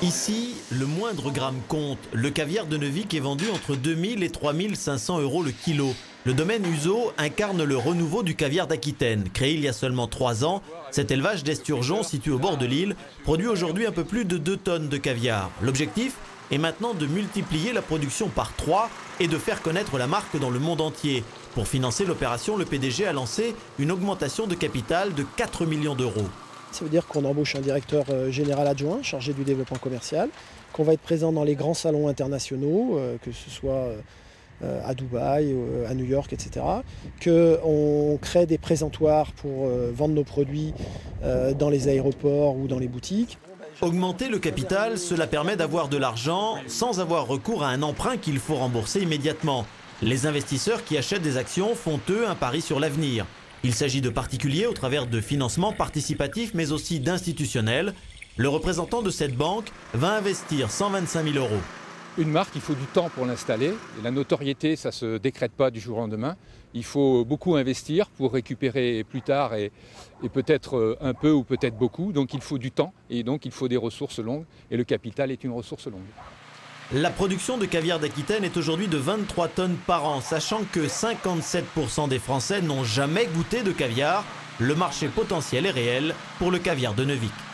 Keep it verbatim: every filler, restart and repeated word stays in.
Ici, le moindre gramme compte. Le caviar de Neuvic est vendu entre deux mille et trois mille cinq cents euros le kilo. Le domaine Uzo incarne le renouveau du caviar d'Aquitaine. Créé il y a seulement trois ans, cet élevage d'esturgeons situé au bord de l'île produit aujourd'hui un peu plus de deux tonnes de caviar. L'objectif est maintenant de multiplier la production par trois et de faire connaître la marque dans le monde entier. Pour financer l'opération, le P D G a lancé une augmentation de capital de quatre millions d'euros. Ça veut dire qu'on embauche un directeur général adjoint chargé du développement commercial, qu'on va être présent dans les grands salons internationaux, que ce soit à Dubaï, à New York, et cetera. Qu'on crée des présentoirs pour vendre nos produits dans les aéroports ou dans les boutiques. Augmenter le capital, cela permet d'avoir de l'argent sans avoir recours à un emprunt qu'il faut rembourser immédiatement. Les investisseurs qui achètent des actions font eux un pari sur l'avenir. Il s'agit de particuliers au travers de financements participatifs mais aussi d'institutionnels. Le représentant de cette banque va investir cent vingt-cinq mille euros. Une marque, il faut du temps pour l'installer. Et la notoriété, ça ne se décrète pas du jour au lendemain. Il faut beaucoup investir pour récupérer plus tard et, et peut-être un peu ou peut-être beaucoup. Donc il faut du temps et donc il faut des ressources longues. Et le capital est une ressource longue. La production de caviar d'Aquitaine est aujourd'hui de vingt-trois tonnes par an, sachant que cinquante-sept pour cent des Français n'ont jamais goûté de caviar. Le marché potentiel est réel pour le caviar de Neuvic.